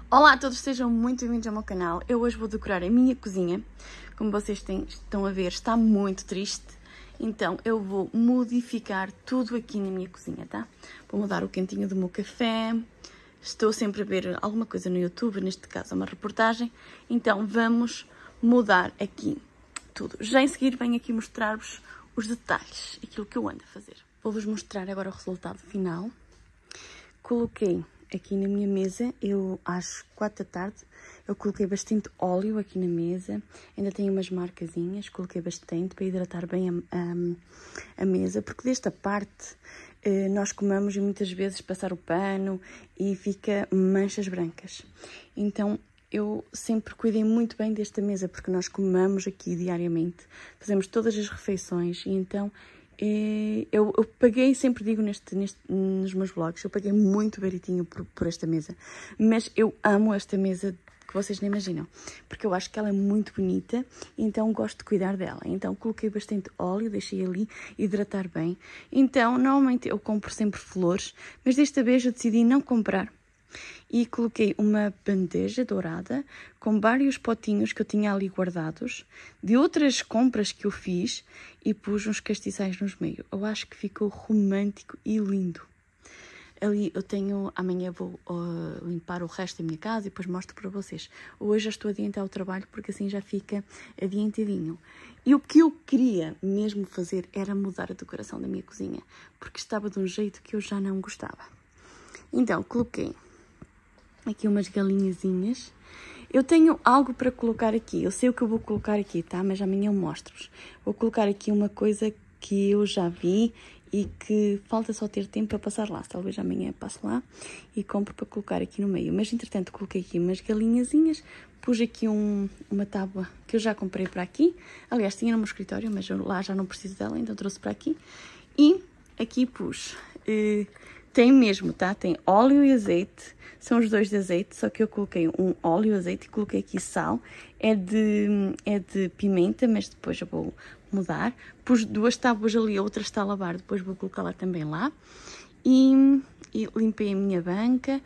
Olá a todos, sejam muito bem-vindos ao meu canal. Eu hoje vou decorar a minha cozinha. Como vocês estão a ver, está muito triste. Então eu vou modificar tudo aqui na minha cozinha, tá? Vou mudar o cantinho do meu café. Estou sempre a ver alguma coisa no YouTube, neste caso uma reportagem. Então vamos mudar aqui tudo. Já em seguir venho aqui mostrar-vos os detalhes, aquilo que eu ando a fazer. Vou-vos mostrar agora o resultado final. Coloquei aqui na minha mesa, eu às 4 da tarde, eu coloquei bastante óleo aqui na mesa, ainda tenho umas marcazinhas, coloquei bastante para hidratar bem a mesa, porque desta parte nós comemos e muitas vezes passar o pano e fica manchas brancas. Então eu sempre cuidei muito bem desta mesa, porque nós comemos aqui diariamente, fazemos todas as refeições e então eu paguei, sempre digo nos meus vlogs, eu paguei muito baratinho por esta mesa, mas eu amo esta mesa que vocês nem imaginam, porque eu acho que ela é muito bonita, então gosto de cuidar dela. Então coloquei bastante óleo, deixei ali hidratar bem. Então normalmente eu compro sempre flores, mas desta vez eu decidi não comprar. E coloquei uma bandeja dourada com vários potinhos que eu tinha ali guardados de outras compras que eu fiz e pus uns castiçais nos meios. Eu acho que ficou romântico e lindo. Ali eu tenho, amanhã vou limpar o resto da minha casa e depois mostro para vocês. Hoje já estou a adiantar o trabalho porque assim já fica adiantadinho. E o que eu queria mesmo fazer era mudar a decoração da minha cozinha, porque estava de um jeito que eu já não gostava. Então coloquei aqui umas galinhazinhas. Eu tenho algo para colocar aqui. Eu sei o que eu vou colocar aqui, tá? Mas amanhã eu mostro-vos. Vou colocar aqui uma coisa que eu já vi e que falta só ter tempo para passar lá. Talvez amanhã passe lá e compro para colocar aqui no meio. Mas, entretanto, coloquei aqui umas galinhazinhas. Pus aqui uma tábua que eu já comprei para aqui. Aliás, tinha no meu escritório, mas eu lá já não preciso dela, então trouxe para aqui. E aqui pus... tem mesmo, tá? Tem óleo e azeite. São os dois de azeite, só que eu coloquei um óleo e azeite e coloquei aqui sal. É de pimenta, mas depois eu vou mudar. Pus 2 tábuas ali, a outra está a lavar, depois vou colocar lá também lá. E limpei a minha banca.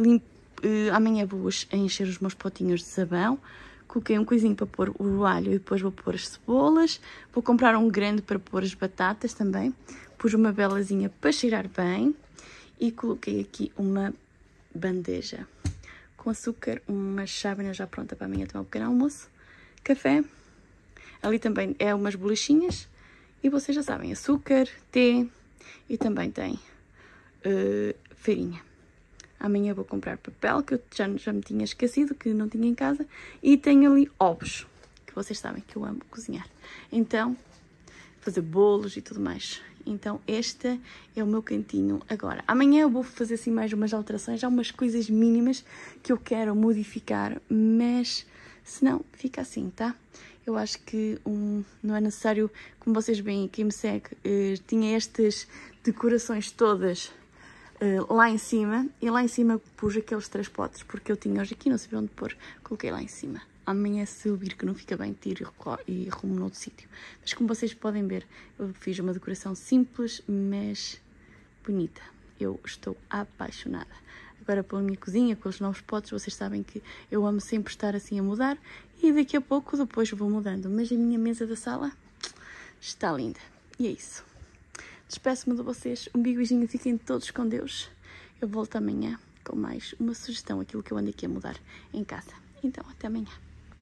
Amanhã vou encher os meus potinhos de sabão. Coloquei um coisinho para pôr o alho e depois vou pôr as cebolas. Vou comprar um grande para pôr as batatas também. Pus uma velazinha para cheirar bem. E coloquei aqui uma bandeja com açúcar, uma chávena já pronta para amanhã tomar um pequeno almoço, café, ali também é umas bolachinhas e vocês já sabem, açúcar, té e também tem farinha. Amanhã vou comprar papel, que eu já me tinha esquecido, que não tinha em casa, e tenho ali ovos, que vocês sabem que eu amo cozinhar. Então, fazer bolos e tudo mais. Então este é o meu cantinho agora. Amanhã eu vou fazer assim mais umas alterações, há umas coisas mínimas que eu quero modificar, mas se não, fica assim, tá? Eu acho que não é necessário, como vocês veem, quem me segue, tinha estas decorações todas lá em cima, e lá em cima pus aqueles 3 potes, porque eu tinha hoje aqui, não sabia onde pôr, coloquei lá em cima. Amanhã, se eu vir que não fica bem, tiro e arrumo noutro sítio. Mas como vocês podem ver, eu fiz uma decoração simples, mas bonita. Eu estou apaixonada. Agora pela minha cozinha, com os novos potes, vocês sabem que eu amo sempre estar assim a mudar. E daqui a pouco, depois vou mudando. Mas a minha mesa da sala está linda. E é isso. Despeço-me de vocês. Um beijinho, fiquem todos com Deus. Eu volto amanhã com mais uma sugestão, aquilo que eu ando aqui a mudar em casa. Então, até amanhã.